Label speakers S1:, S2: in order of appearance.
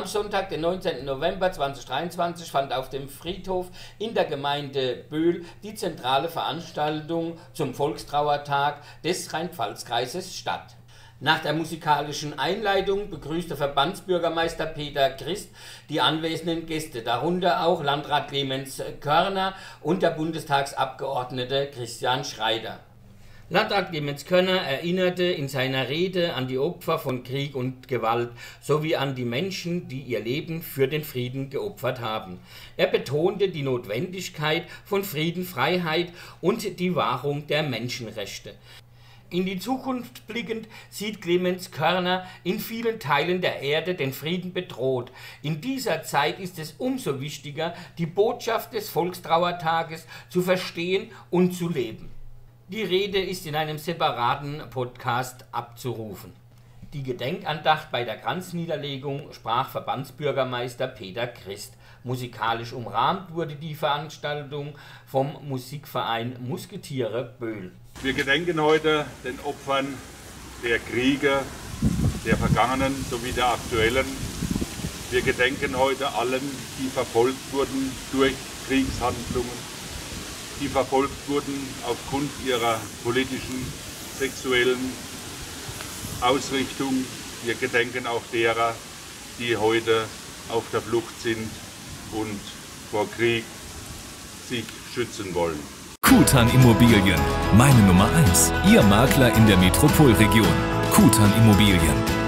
S1: Am Sonntag, den 19. November 2023, fand auf dem Friedhof in der Gemeinde Böhl die zentrale Veranstaltung zum Volkstrauertag des Rheinpfalz-Kreises statt. Nach der musikalischen Einleitung begrüßte Verbandsbürgermeister Peter Christ die anwesenden Gäste, darunter auch Landrat Clemens Körner und der Bundestagsabgeordnete Christian Schreider. Landrat Clemens Körner erinnerte in seiner Rede an die Opfer von Krieg und Gewalt sowie an die Menschen, die ihr Leben für den Frieden geopfert haben. Er betonte die Notwendigkeit von Frieden, Freiheit und die Wahrung der Menschenrechte. In die Zukunft blickend sieht Clemens Körner in vielen Teilen der Erde den Frieden bedroht. In dieser Zeit ist es umso wichtiger, die Botschaft des Volkstrauertages zu verstehen und zu leben. Die Rede ist in einem separaten Podcast abzurufen. Die Gedenkandacht bei der Kranzniederlegung sprach Verbandsbürgermeister Peter Christ. Musikalisch umrahmt wurde die Veranstaltung vom Musikverein Musketiere Böhl.
S2: Wir gedenken heute den Opfern der Kriege, der vergangenen sowie der aktuellen. Wir gedenken heute allen, die verfolgt wurden durch Kriegshandlungen, die verfolgt wurden aufgrund ihrer politischen, sexuellen Ausrichtung. Wir gedenken auch derer, die heute auf der Flucht sind und vor Krieg sich schützen wollen.
S3: Kutan Immobilien, meine Nummer 1. Ihr Makler in der Metropolregion. Kutan Immobilien.